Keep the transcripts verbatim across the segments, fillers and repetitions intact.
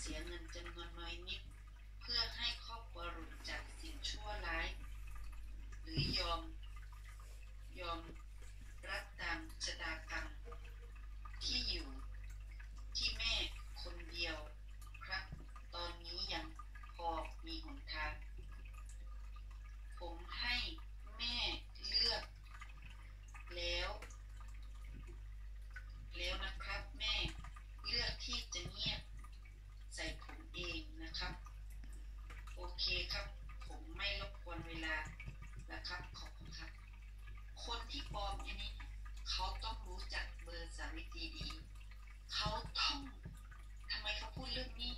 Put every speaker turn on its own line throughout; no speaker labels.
เสียเงินจำนวนน้อยนิดเพื่อให้ครอบครัวหลุดจากสิ่งชั่วร้ายหรือยอมยอมรับตามชะตากรรมที่อยู่ที่แม่คนเดียวครับตอนนี้ยังพอมีหนทางผมให้แม่เลือกแล้วแล้วนะครับแม่เลือกที่จะเงียบใส่ผมเองนะครับโอเคครับผมไม่รบกวนเวลาแล้วครับขอบคุณครับคนที่ปลอมอันนี้เขาต้องรู้จักเบอร์สาวิตรีดีเขาต้องทำไมเขาพูดเรื่องนี้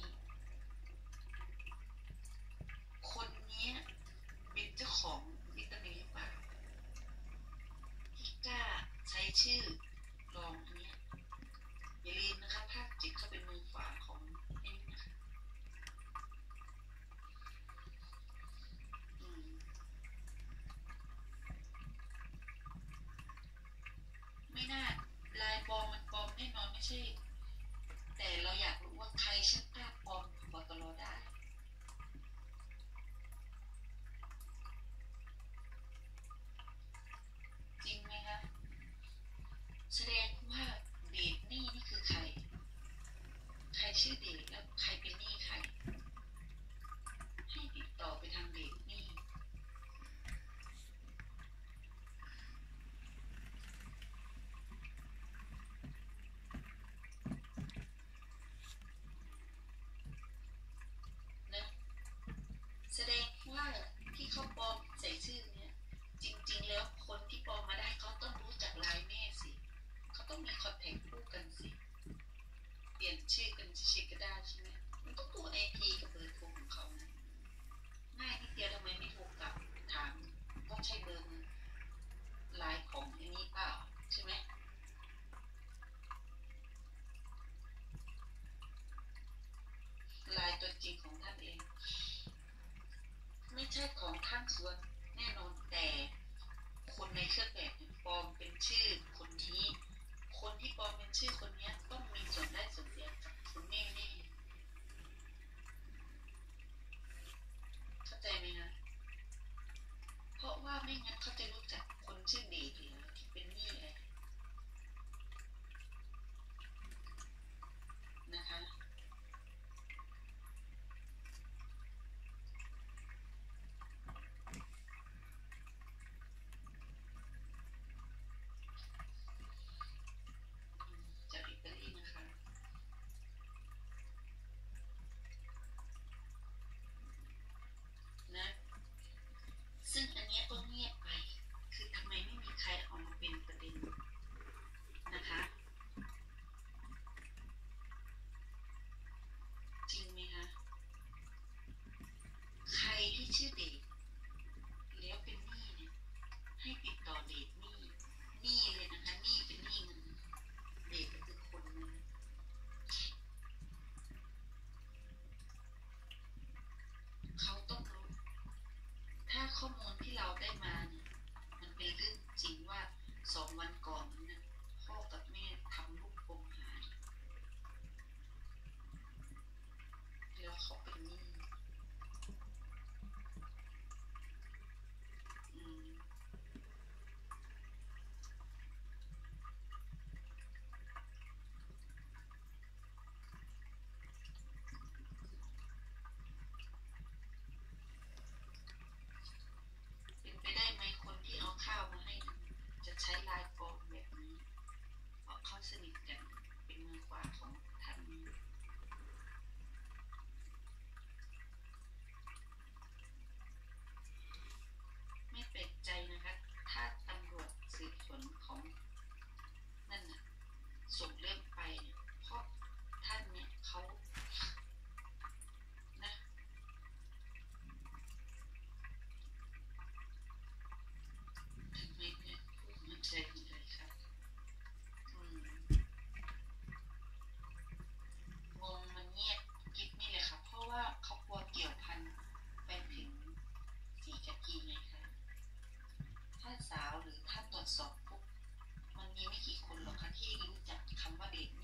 คนนี้เป็นเจ้าของวิตามินหรือเปล่าที่กล้าใช้ชื่อลองอันนี้อย่าลืมนะคะภาคจิตเขาเป็นมือขวาของไอ้นี่นะคะไม่น่าลายปลอมมันปลอมแน่นอนไม่ใช่แต่เราอยากรู้ว่าใครช่างกล้าปลอมผบตรได้จริงไหมคะแสดงว่าเดทนี่นี่คือใครใครชื่อเดทแล้วใครเป็นหนี้ใครให้ติดต่อไปทางเดทนี่นะแสดงว่าที่เขาปลอมใส่ชื่อเนี้ยจริงๆแล้วคนที่ปลอมมาได้เขาต้องรู้จักลายแม่สิเขาต้องมีคอนแทคคู่กันสิเปลี่ยนชื่อกันเฉยๆก็ได้ใช่ไหมมันต้องตัว ไอ พี กับเบอร์โทรของเขานะง่ายนิดเดียวทำไมไม่โทรกลับถามต้องใช้เบอร์มือไลน์ของไอ้นี้เปล่าใช่ไหมไลน์ตัวจริงของท่านเองไม่ใช่ของท่านส่วนแน่นอนแต่คนในเครื่องแบบปลอมเป็นชื่อคนนี้คนที่ปลอมเป็นชื่อคนนี้ต้องมีส่วนได้ส่วนเสียกับคุณแม่แน่เข้าใจไหมนะเพราะว่าไม่งั้นเขาจะรู้จักคนชื่อเดชหรือที่เป็นหนี้อะไรนะคะจากอิตาลีนะคะนะซึ่งอันนี้ก็เงียบไปคือทำไมไม่มีใครออกมาเป็นประเด็นนะคะจริงไหมคะใครที่ชื่อเดชแล้วเป็นหนี้เนี่ยให้ติดต่อเดชหนี้หนี้เลยนะคะหนี้เป็นหนี้เงินเดชก็คือคนนึงเขาต้องรู้ถ้าข้อมูลที่เราได้มาเนี่ยมันเป็นเรื่องจริงว่าสองวันก่อนนั้นนะพ่อกับแม่ทำลูกโป่งหายแล้วเขาเป็นหนี้อืมเป็นไปได้ไหมคนที่เอาข้าวมาให้จะใช้ลายปลอมแบบนี้เพราะเขาสนิทกันเป็นมือขวาของท่านนี้ไม่แปลกใจนะคะถ้าตำรวจสืบสวนของนั่นน่ะส่งเรื่องไปเนี่ยเพราะท่านเนี่ยเขานะทำไมเนี่ยพูดมันใจเลยครับอืมงงมันเงียบกิ๊บนี่เลยค่ะเพราะว่าเขากลัวเกี่ยวพันไปถึงสีกากีไงคะถ้าสาวหรือถ้าตรวจสอบปุ๊บมันมีไม่กี่คนหรอกค่ะที่รู้จักคำว่าเดท